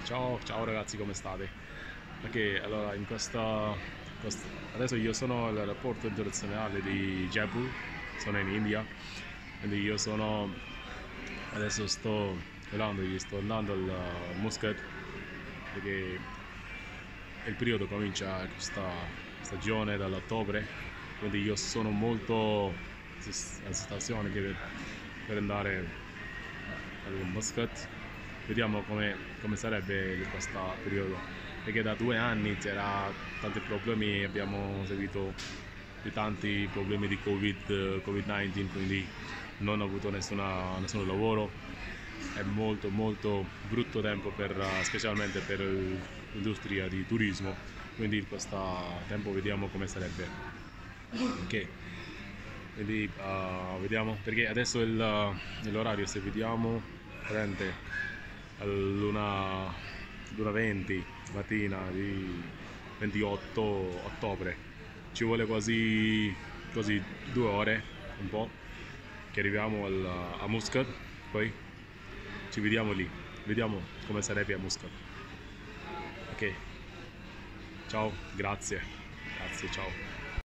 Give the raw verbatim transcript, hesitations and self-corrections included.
Ciao, ciao ragazzi, come state? Ok, allora in questa, questa- adesso io sono all'aeroporto internazionale di Jaipur, sono in India, quindi io sono, adesso sto volando, io sto andando al uh, Muscat, perché il periodo comincia questa stagione dall'ottobre, quindi io sono molto in stazione per, per andare al Muscat. Vediamo come, come sarebbe in questo periodo, perché da due anni c'era tanti problemi, abbiamo seguito di tanti problemi di Covid, covid diciannove, quindi non ho avuto nessuna, nessun lavoro. È molto molto brutto tempo per, uh, specialmente per l'industria di turismo, quindi in questo tempo vediamo come sarebbe. Ok, quindi uh, vediamo, perché adesso il, uh, l'orario, se vediamo, prende all'una venti mattina di ventotto ottobre, ci vuole quasi, quasi due ore, un po', che arriviamo al, a Muscat, poi ci vediamo lì, vediamo come sarebbe a Muscat. Ok, ciao, grazie, grazie, ciao.